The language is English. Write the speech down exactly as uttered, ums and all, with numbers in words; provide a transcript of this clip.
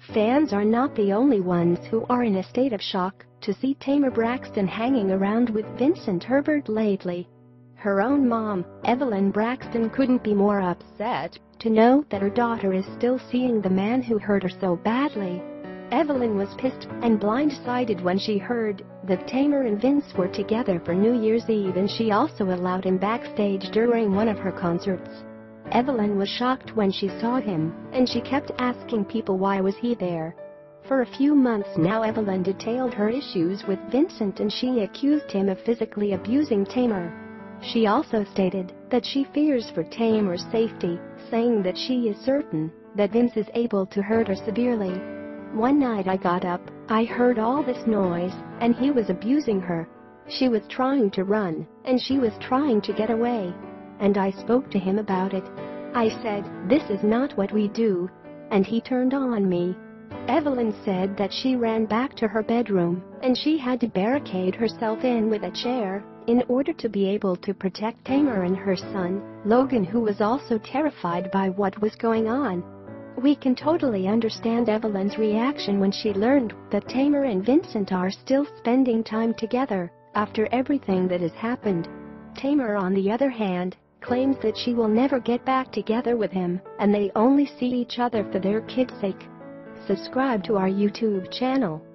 Fans are not the only ones who are in a state of shock to see Tamar Braxton hanging around with Vincent Herbert lately. Her own mom, Evelyn Braxton, couldn't be more upset to know that her daughter is still seeing the man who hurt her so badly. Evelyn was pissed and blindsided when she heard that Tamar and Vince were together for New Year's Eve, and she also allowed him backstage during one of her concerts. Evelyn was shocked when she saw him, and she kept asking people why was he there. For a few months now, Evelyn detailed her issues with Vincent, and she accused him of physically abusing Tamar. She also stated that she fears for Tamar's safety, saying that she is certain that Vince is able to hurt her severely. "One night I got up, I heard all this noise, and he was abusing her. She was trying to run, and she was trying to get away. And I spoke to him about it. I said, 'This is not what we do,' and he turned on me." Evelyn said that she ran back to her bedroom, and she had to barricade herself in with a chair in order to be able to protect Tamar and her son, Logan, who was also terrified by what was going on. We can totally understand Evelyn's reaction when she learned that Tamar and Vincent are still spending time together after everything that has happened. Tamar, on the other hand, claims that she will never get back together with him, and they only see each other for their kids' sake. Subscribe to our YouTube channel.